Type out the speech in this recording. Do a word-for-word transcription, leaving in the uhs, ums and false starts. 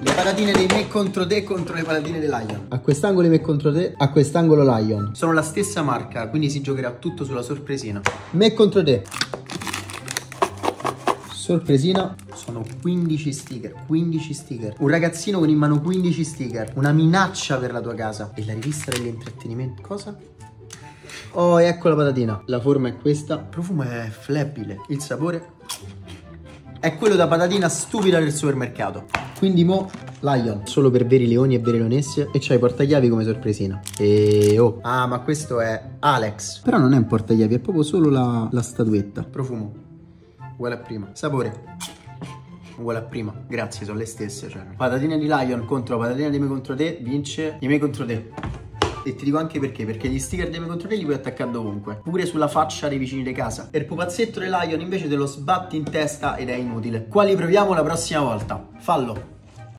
Le patatine dei me contro te contro le patatine di Lion. A quest'angolo me contro te, a quest'angolo Lion. Sono la stessa marca, quindi si giocherà tutto sulla sorpresina. Me contro te. Sorpresina. Sono quindici sticker, quindici sticker. Un ragazzino con in mano quindici sticker. Una minaccia per la tua casa. E la rivista dell'intrattenimento. Cosa? Oh, ecco la patatina. La forma è questa. Il profumo è flebile. Il sapore è quello da patatina stupida del supermercato. Quindi mo Lion, solo per veri leoni e vere leonesse. E c'hai i portachiavi come sorpresina. E oh. Ah, ma questo è Alex. Però non è un portachiavi, è proprio solo la, la statuetta. Profumo uguale a prima. Sapore uguale a prima. Grazie, sono le stesse, cioè. Patatine di Lion contro patatine di me contro te. Vince di me contro te. E ti dico anche perché. Perché gli sticker di me contro te li puoi attaccare dovunque. Pure sulla faccia dei vicini di casa. E il pupazzetto di Lion invece te lo sbatti in testa ed è inutile. Quali proviamo la prossima volta? Fallo.